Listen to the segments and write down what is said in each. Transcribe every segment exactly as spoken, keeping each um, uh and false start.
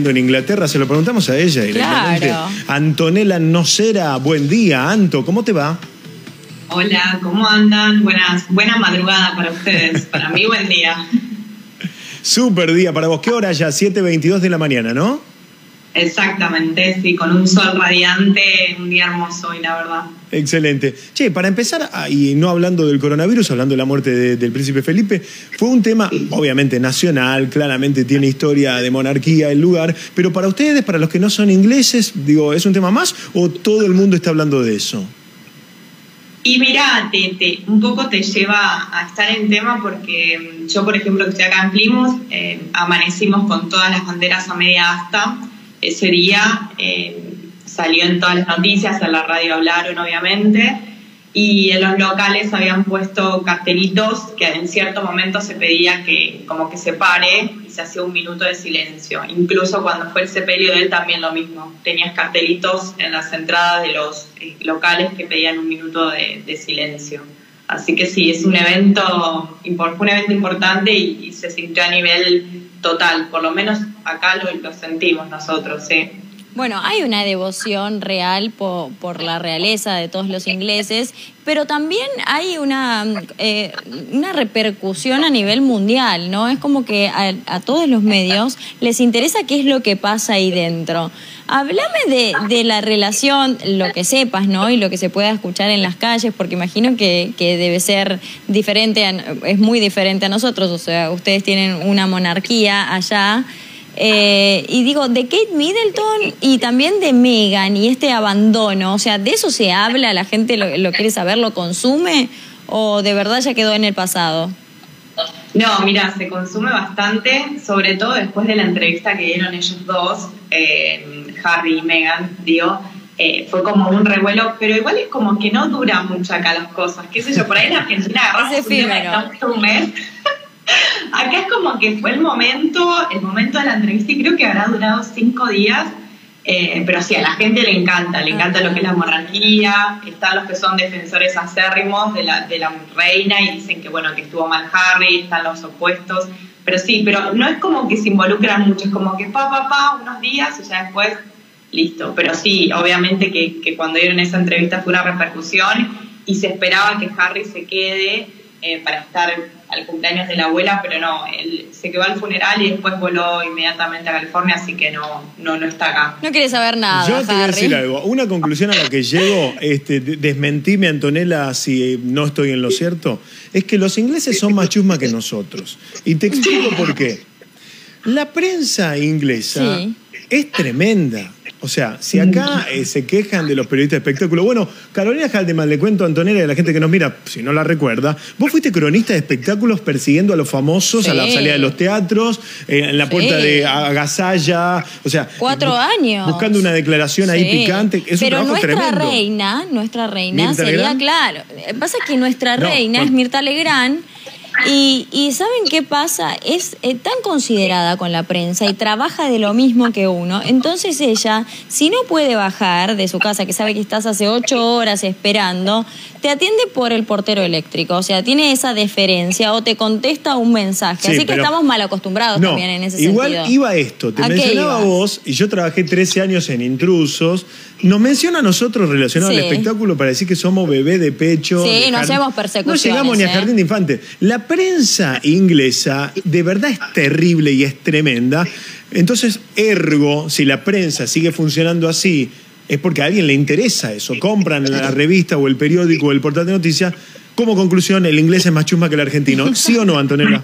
en Inglaterra, se lo preguntamos a ella directamente. Claro. Antonella Nocera, buen día. Anto, ¿cómo te va? Hola, ¿cómo andan? Buenas, buena madrugada para ustedes. Para mí, buen día. Súper día para vos. ¿Qué hora ya? siete veintidós de la mañana, ¿no? Exactamente, sí, con un sol radiante, un día hermoso hoy, la verdad. Excelente. Che, para empezar, y no hablando del coronavirus, hablando de la muerte de, del príncipe Felipe, fue un tema obviamente nacional, claramente tiene historia de monarquía el lugar, pero para ustedes, para los que no son ingleses, digo, ¿es un tema más o todo el mundo está hablando de eso? Y mirá, te, te, un poco te lleva a estar en tema porque yo, por ejemplo, que estoy acá en Plymouth, eh, amanecimos con todas las banderas a media asta. Ese día eh, salió en todas las noticias, en la radio hablaron obviamente, y en los locales habían puesto cartelitos que en cierto momento se pedía que como que se pare y se hacía un minuto de silencio. Incluso cuando fue el sepelio de él también lo mismo, tenías cartelitos en las entradas de los eh, locales que pedían un minuto de, de silencio. Así que sí, es un evento, fue un evento importante y, y se sintió a nivel total, por lo menos acá lo, lo sentimos nosotros, sí. Bueno, hay una devoción real por, por la realeza de todos los ingleses, pero también hay una, eh, una repercusión a nivel mundial, ¿no? Es como que a, a todos los medios les interesa qué es lo que pasa ahí dentro. Háblame de, de la relación, lo que sepas, ¿no? Y lo que se pueda escuchar en las calles, porque imagino que, que debe ser diferente, a, es muy diferente a nosotros, o sea, ustedes tienen una monarquía allá. Eh, y digo, de Kate Middleton y también de Meghan y este abandono, o sea, ¿de eso se habla? ¿La gente lo, lo quiere saber, lo consume? ¿O de verdad ya quedó en el pasado? No, mira, se consume bastante, sobre todo después de la entrevista que dieron ellos dos, eh, Harry y Meghan, digo, eh, fue como un revuelo, pero igual es como que no dura mucho acá las cosas, qué sé yo, por ahí en Argentina agarramos un tema y estamos todo un mes. Acá es como que fue el momento, el momento de la entrevista y creo que habrá durado cinco días, eh, pero sí, a la gente le encanta, le encanta lo que es la monarquía, están los que son defensores acérrimos de la, de la reina y dicen que bueno, que estuvo mal Harry, están los opuestos, pero sí, pero no es como que se involucran mucho, es como que pa, pa, pa, unos días y ya después, listo, pero sí, obviamente que, que cuando dieron esa entrevista fue una repercusión y se esperaba que Harry se quede eh, para estar al cumpleaños de la abuela, pero no, él se quedó al funeral y después voló inmediatamente a California, así que no, no, no está acá. No quiere saber nada, Yo te voy a Harry. decir algo, una conclusión a la que llego, este, desmentime, Antonella, si no estoy en lo cierto, es que los ingleses son más chusma que nosotros. Y te explico por qué. La prensa inglesa sí. es tremenda. O sea, si acá eh, se quejan de los periodistas de espectáculo... Bueno, Carolina Haldeman, le cuento a Antonella y a la gente que nos mira, si no la recuerda, vos fuiste cronista de espectáculos persiguiendo a los famosos sí. a la salida de los teatros, eh, en la puerta sí. de Agasalla, o sea... Cuatro bu años. Buscando una declaración sí. ahí picante. Es Pero un trabajo nuestra tremendo. reina, nuestra reina ¿Mirta sería, Legrand? claro... Pasa que nuestra No, reina bueno. es Mirta Legrand. Y, y ¿saben qué pasa? Es eh, tan considerada con la prensa y trabaja de lo mismo que uno. Entonces ella, si no puede bajar de su casa, que sabe que estás hace ocho horas esperando, te atiende por el portero eléctrico. O sea, tiene esa deferencia o te contesta un mensaje. Sí, Así que estamos mal acostumbrados no, también en ese igual sentido. Igual iba esto. Te ¿A mencionaba vos, y yo trabajé trece años en Intrusos. Nos menciona a nosotros relacionados sí. al espectáculo para decir que somos bebé de pecho. Sí, de no jardín. hacemos persecuciones. No llegamos ni a ¿eh? jardín de infantes. La prensa inglesa de verdad es terrible y es tremenda. Entonces, ergo, si la prensa sigue funcionando así, es porque a alguien le interesa eso. Compran la revista o el periódico o el portal de noticias. Como conclusión, el inglés es más chusma que el argentino. ¿Sí o no, Antonella?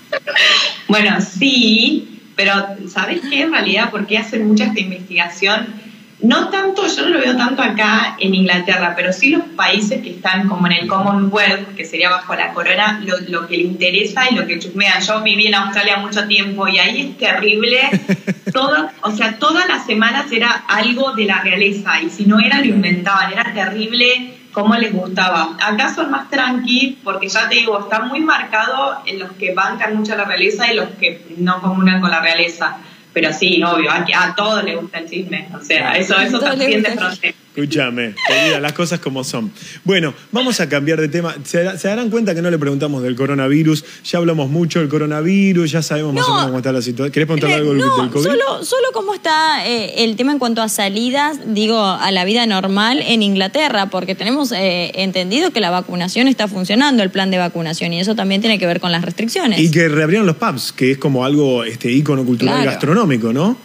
Bueno, sí, pero ¿sabés qué? En realidad, ¿por qué hacen mucha esta investigación? No tanto, yo no lo veo tanto acá en Inglaterra, pero sí los países que están como en el Commonwealth, que sería bajo la corona, lo, lo que le interesa y lo que chusmean. Yo viví en Australia mucho tiempo y ahí es terrible. Todo, o sea, todas las semanas era algo de la realeza y si no era, lo inventaban. Era terrible cómo les gustaba. Acá son más tranqui porque ya te digo, está muy marcado en los que bancan mucho a la realeza y los que no comunan con la realeza. Pero sí, obvio, a, a todos les gusta el chisme, o sea, eso, eso trasciende fronteras. Escúchame, querida, las cosas como son. Bueno, vamos a cambiar de tema. Se, se darán cuenta que no le preguntamos del coronavirus. Ya hablamos mucho del coronavirus, ya sabemos más No, o menos cómo está la situación. ¿Querés preguntarle algo no, del COVID? Solo, solo cómo está eh, el tema en cuanto a salidas, digo, a la vida normal en Inglaterra, porque tenemos eh, entendido que la vacunación está funcionando, el plan de vacunación, y eso también tiene que ver con las restricciones. Y que reabrieron los pubs, que es como algo, este, ícono cultural Claro. gastronómico, ¿no?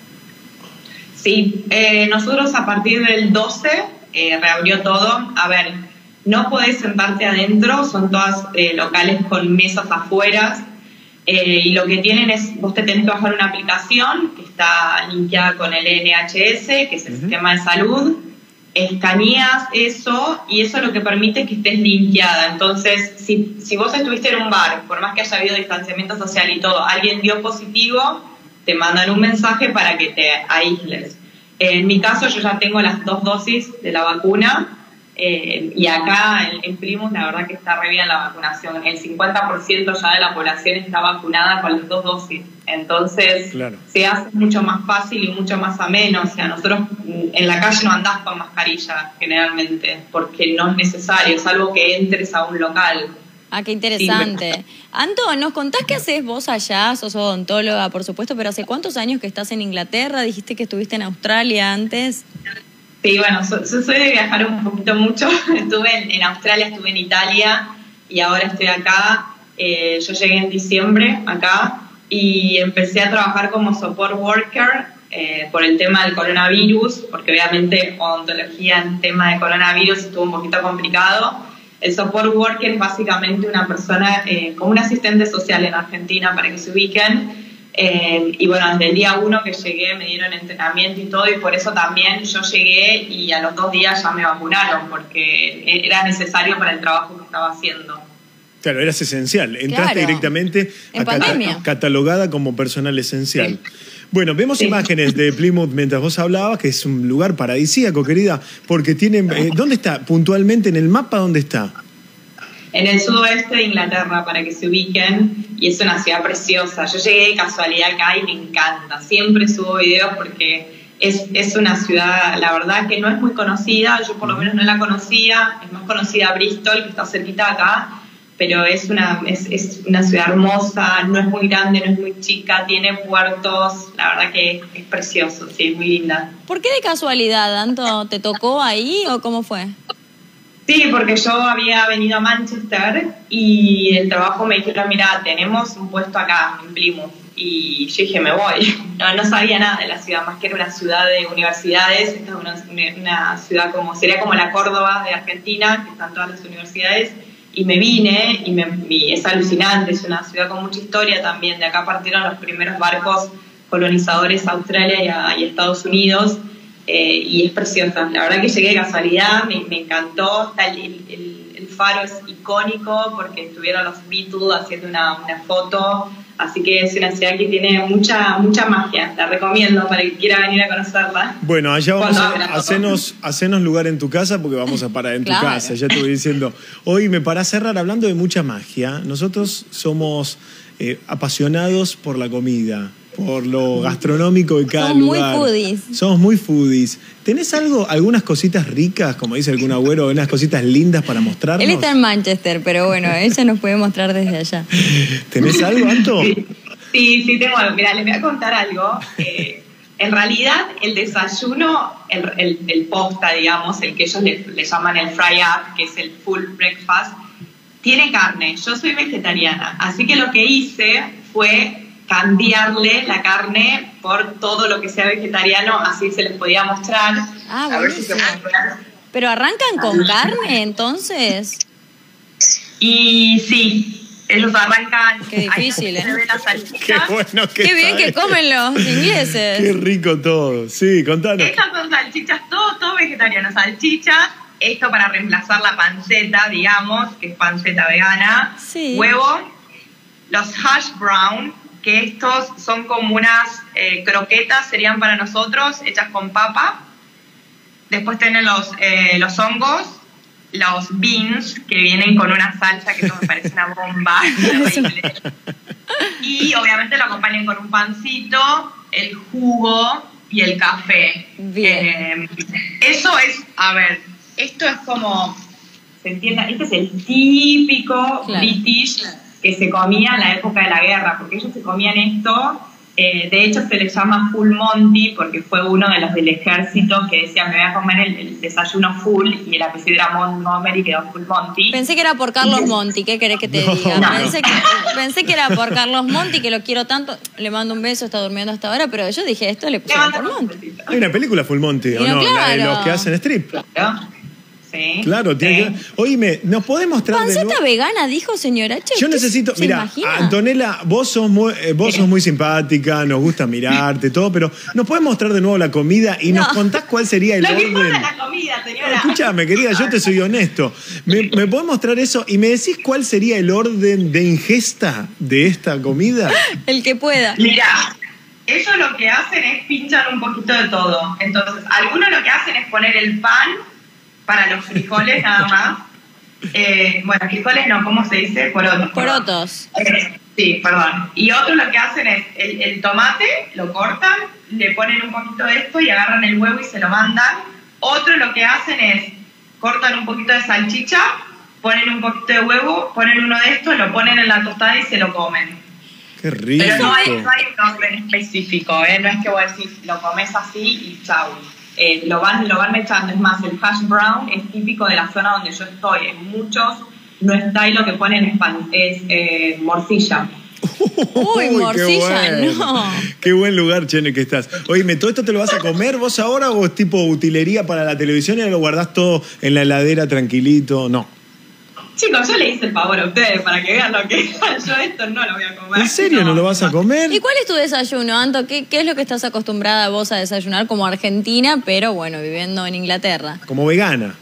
Sí, eh, nosotros a partir del doce eh, reabrió todo. A ver, no podés sentarte adentro, son todas eh, locales con mesas afuera. Eh, y lo que tienen es, vos te tenés que bajar una aplicación que está linkeada con el N H S, que es el uh-huh. sistema de salud. Escaneas eso y eso lo que permite es que estés linkeada. Entonces, si, si vos estuviste en un bar, por más que haya habido distanciamiento social y todo, alguien dio positivo, te mandan un mensaje para que te aísles. Eh, en mi caso, yo ya tengo las dos dosis de la vacuna eh, y acá en, en Plymouth la verdad que está re bien la vacunación. El cincuenta por ciento ya de la población está vacunada con las dos dosis. Entonces, claro. se hace mucho más fácil y mucho más ameno. O sea, nosotros en la calle no andás con mascarilla generalmente porque no es necesario, salvo que entres a un local. Ah, qué interesante. Sí, Anto, ¿nos contás qué haces vos allá? Sos odontóloga, por supuesto, pero ¿hace cuántos años que estás en Inglaterra? Dijiste que estuviste en Australia antes. Sí, bueno, so, so soy de viajar un poquito mucho. Estuve en, en Australia, estuve en Italia y ahora estoy acá. Eh, yo llegué en diciembre acá y empecé a trabajar como support worker eh, por el tema del coronavirus, porque obviamente odontología en tema de coronavirus estuvo un poquito complicado. El support worker es básicamente una persona eh, como un asistente social en Argentina, para que se ubiquen. Eh, y bueno, desde el día uno que llegué me dieron entrenamiento y todo, y por eso también yo llegué y a los dos días ya me vacunaron, porque era necesario para el trabajo que estaba haciendo. Claro, eras esencial. Entraste claro. directamente en a cata catalogada como personal esencial. Sí. Bueno, vemos sí. imágenes de Plymouth mientras vos hablabas, que es un lugar paradisíaco, querida, porque tienen... Eh, ¿Dónde está? Puntualmente en el mapa, ¿dónde está? En el sudoeste de Inglaterra, para que se ubiquen, y es una ciudad preciosa. Yo llegué de casualidad acá y me encanta. Siempre subo videos porque es, es una ciudad, la verdad, que no es muy conocida. Yo por lo menos no la conocía. Es más conocida Bristol, que está cerquita de acá. Pero es una, es, es una ciudad hermosa, no es muy grande, no es muy chica, tiene puertos, la verdad que es, es precioso, sí, es muy linda. ¿Por qué de casualidad, Anto? ¿Te tocó ahí o cómo fue? Sí, porque yo había venido a Manchester y el trabajo me dijeron, mira, tenemos un puesto acá en Plymouth. Y yo dije, me voy. No, no sabía nada de la ciudad, más que era una ciudad de universidades. Esta es una, una ciudad como, sería como la Córdoba de Argentina, que están todas las universidades. Y me vine y, me, y es alucinante, es una ciudad con mucha historia también. De acá partieron los primeros barcos colonizadores a Australia y a, y a Estados Unidos, eh, y es preciosa. La verdad que llegué de casualidad, me, me encantó. El, el, el faro es icónico porque estuvieron los Beatles haciendo una, una foto, así que es una ciudad que tiene mucha mucha magia. La recomiendo para que quiera venir a conocerla. Bueno, allá vamos a hacernos, hacernos lugar en tu casa porque vamos a parar en tu claro. casa. Ya te voy diciendo. Hoy me para cerrar hablando de mucha magia. Nosotros somos eh, apasionados por la comida, por lo gastronómico de cada Somos lugar. Somos muy foodies. Somos muy foodies. ¿Tenés algo, algunas cositas ricas, como dice algún abuelo, unas cositas lindas para mostrarnos? Él está en Manchester, pero bueno, ella nos puede mostrar desde allá. ¿Tenés algo, Anto? Sí, sí, sí tengo algo. Mira, les voy a contar algo. Eh, en realidad, el desayuno, el, el, el posta, digamos, el que ellos le, le llaman el fry up, que es el full breakfast, tiene carne. Yo soy vegetariana, así que lo que hice fue cambiarle la carne por todo lo que sea vegetariano, así se les podía mostrar. Ah, a ver si se puede ver. Pero arrancan con carne, entonces. Y sí, ellos arrancan. Qué difícil, ¿eh? La salchicha. Qué bueno que Qué bien que comen los ingleses. Qué rico todo. Sí, contanos. Estas son salchichas, todo, todo vegetariano. Salchicha, esto para reemplazar la panceta, digamos, que es panceta vegana. Sí. Huevo, los hash brown, que estos son como unas eh, croquetas, serían para nosotros, hechas con papa. Después tienen los, eh, los hongos, los beans, que vienen con una salsa que eso me parece una bomba terrible. Y obviamente lo acompañan con un pancito, el jugo y el café. Bien. Eh, eso es, a ver, esto es como, se entienda, este es el típico Claro. British que se comía en la época de la guerra, porque ellos se comían esto. Eh, de hecho, se le llama Full Monty porque fue uno de los del ejército que decía: me voy a comer el, el desayuno full, y el apellido era Montgomery y quedó Full Monty. Pensé que era por Carlos Monti, ¿qué querés que te No, diga? no. Pensé, que, pensé que era por Carlos Monti, que lo quiero tanto. Le mando un beso, está durmiendo hasta ahora, pero yo dije, esto le Le pusieron mando por un Monti. besito. Hay una película Full Monty, ¿o Pero no? La de claro. los que hacen strip. Claro. Sí. Claro, tiene Sí. que... Oíme, ¿nos podés mostrar de Panceta nuevo? vegana, dijo señora Che. Yo ¿Usted necesito, se mira, imagina? Antonella, vos sos muy, eh, vos sos muy simpática, nos gusta mirarte, todo, pero ¿nos podés mostrar de nuevo la comida y nos No. contás cuál sería el Lo que orden? importa es la comida, señora. Escúchame, querida, yo te soy honesto. ¿Me, ¿Me podés mostrar eso y me decís cuál sería el orden de ingesta de esta comida? El que pueda. Mira, ellos lo que hacen es pinchan un poquito de todo. Entonces, algunos lo que hacen es poner el pan para los frijoles nada más. Eh, bueno, frijoles no, ¿cómo se dice? Porotos. perdón. Porotos. Eh, sí, perdón. Y otros lo que hacen es el, el tomate, lo cortan, le ponen un poquito de esto y agarran el huevo y se lo mandan. Otros lo que hacen es cortan un poquito de salchicha, ponen un poquito de huevo, ponen uno de estos, lo ponen en la tostada y se lo comen. Qué rico. Pero no hay, no hay un orden específico, ¿eh? No es que vos decís, lo comes así y chau. Eh, lo, van, lo van mechando. Es más, el hash brown es típico de la zona donde yo estoy. En muchos no está, y lo que ponen es, pan, es eh, morcilla. Uy, qué morcilla, bueno. no. Qué buen lugar, Chene, que estás. Oíme, ¿todo esto te lo vas a comer vos ahora o es tipo utilería para la televisión y lo guardás todo en la heladera tranquilito? No. Chicos, yo le hice el favor a ustedes para que vean lo que es. Yo esto no lo voy a comer. ¿En serio no lo vas a comer? ¿Y cuál es tu desayuno, Anto? ¿Qué, ¿Qué es lo que estás acostumbrada vos a desayunar como argentina, pero bueno, viviendo en Inglaterra? Como vegana.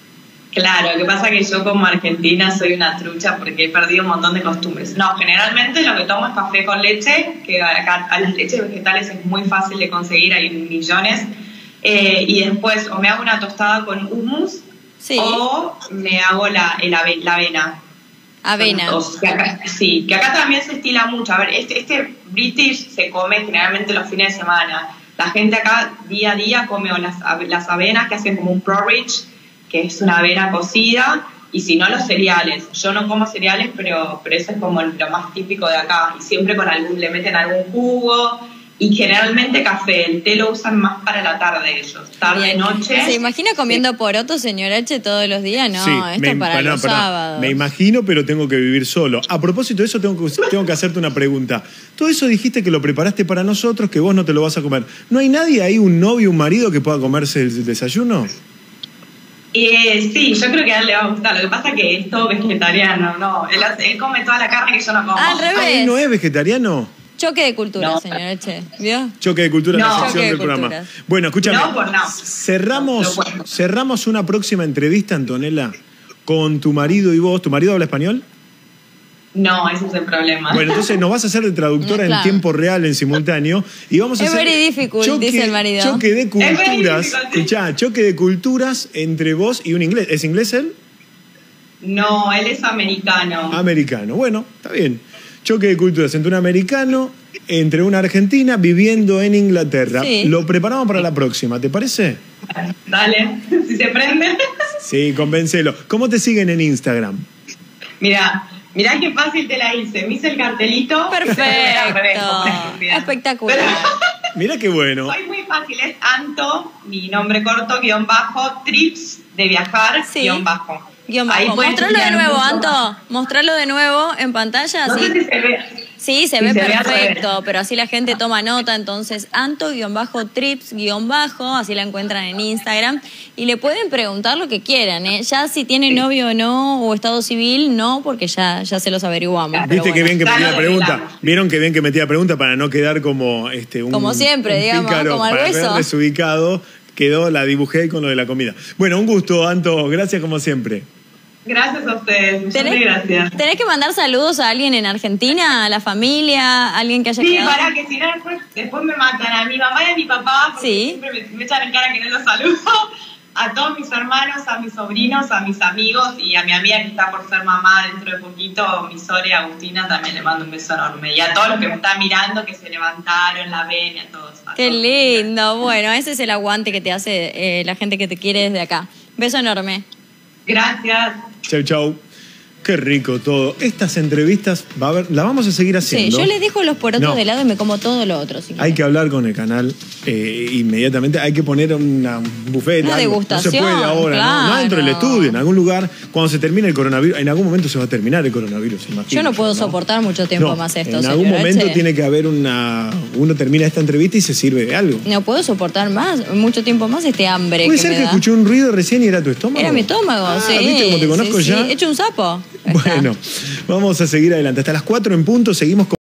Claro, lo que pasa es que yo como argentina soy una trucha porque he perdido un montón de costumbres. No, generalmente lo que tomo es café con leche, que acá a las leches vegetales es muy fácil de conseguir, hay millones. Eh, y después o me hago una tostada con hummus, Sí. o me hago la, el ave- la avena. Avena. Son dos, que acá- sí, que acá también se estila mucho. A ver, este, este British se come generalmente los fines de semana. La gente acá día a día come o las, ave- las avenas, que hacen como un porridge, que es una avena cocida, y si no, los cereales. Yo no como cereales, pero, pero eso es como lo más típico de acá. Y siempre con algún, le meten algún jugo, y generalmente café. El té lo usan más para la tarde ellos, tarde, Bien. noche. ¿Se imagina comiendo porotos, señor H, todos los días? No, Sí, esto me, es para pará, los pará. sábados. Me imagino, pero tengo que vivir solo. A propósito de eso, tengo que, tengo que hacerte una pregunta. Todo eso dijiste que lo preparaste para nosotros, que vos no te lo vas a comer. ¿No hay nadie ahí, un novio, un marido, que pueda comerse el desayuno? Eh, sí, yo creo que a él le va a gustar. Lo que pasa es que es todo vegetariano, ¿no? Él, hace- él come toda la carne que yo no como. Al revés. Ah, ¿él no es vegetariano? Choque de cultura, No. señor H. ¿Vio? Choque de cultura en No. la sección Choque de del programa. culturas. Bueno, escúchame. No, por no. Cerramos, No, no puedo. cerramos una próxima entrevista, Antonella, con tu marido y vos. ¿Tu marido habla español? No, ese es el problema. Bueno, entonces nos vas a hacer de traductora No, claro. en tiempo real, en simultáneo, y vamos a Es hacer very difficult, dice el marido. choque de very culturas. difficult, sí. Escuchá, choque de culturas entre vos y un inglés. ¿Es inglés él? No, él es americano. Americano. Bueno, está bien. Choque de culturas entre un americano, entre una argentina viviendo en Inglaterra. Sí. Lo preparamos para la próxima, ¿te parece? Dale, si se prende. Sí, convéncelo. ¿Cómo te siguen en Instagram? Mira, mira qué fácil te la hice. Me hice el cartelito. Perfecto. Era al revés, como una estúpida. Espectacular. Pero- Mira qué bueno. Soy muy fácil, es Anto, mi nombre corto, guión bajo, trips de viajar, Sí. guión bajo. Guión Ahí bajo. pueden Mostralo de chequear nuevo, mucho Anto. más. Mostralo de nuevo en pantalla. No así. sé si se ve. Sí, se Si ve se ve al perfecto, revés. pero así la gente toma nota. Entonces, Anto-trips-bajo, así la encuentran en Instagram. Y le pueden preguntar lo que quieran, ¿eh? Ya si tiene novio o no, o estado civil, no, porque ya, ya se los averiguamos. pero Viste qué bueno. bien que Ya metía lo pregunta. arreglamos. Vieron qué bien que metía pregunta para no quedar como este un Como siempre, un digamos, pícaro, como al para hueso. ver desubicado. Quedó, la dibujé ahí con lo de la comida. Bueno, un gusto, Anto. Gracias como siempre. Gracias a ustedes, muchas ¿Tenés, gracias. tenés que mandar saludos a alguien en Argentina, a la familia, a alguien que haya Sí, quedado. para que si no después, después me matan a mi mamá y a mi papá, porque Sí. siempre me, me echan en cara que no los saludo. A todos mis hermanos, a mis sobrinos, a mis amigos y a mi amiga que está por ser mamá dentro de poquito, mi Sore Agustina, también le mando un beso enorme. Y a todos los que me están mirando, que se levantaron, la ven y a todos. Qué lindo. Bueno, ese es el aguante que te hace eh, la gente que te quiere desde acá. Beso enorme. Gracias. Chau, chau. Qué rico todo. Estas entrevistas va a haber, las vamos a seguir haciendo. Sí, yo les dejo los porotos No. de lado y me como todo lo otro. Si Hay quieren. que hablar con el canal eh, inmediatamente. Hay que poner una, un buffet. Una algo. degustación, No se puede ahora, ¿no? No dentro del claro. estudio, en algún lugar. Cuando se termine el coronavirus, en algún momento se va a terminar el coronavirus, imagino. Yo no puedo soportar mucho tiempo No, más esto, en señor algún momento Eche. tiene que haber una... Uno termina esta entrevista y se sirve de algo. No puedo soportar más, mucho tiempo más este hambre Puede que ser me que da. escuché un ruido recién y era tu estómago. Era mi estómago, Ah, sí. ¿viste cómo te conozco sí, ya? Sí. He hecho un sapo. Ahí está. Bueno, vamos a seguir adelante. Hasta las cuatro en punto seguimos con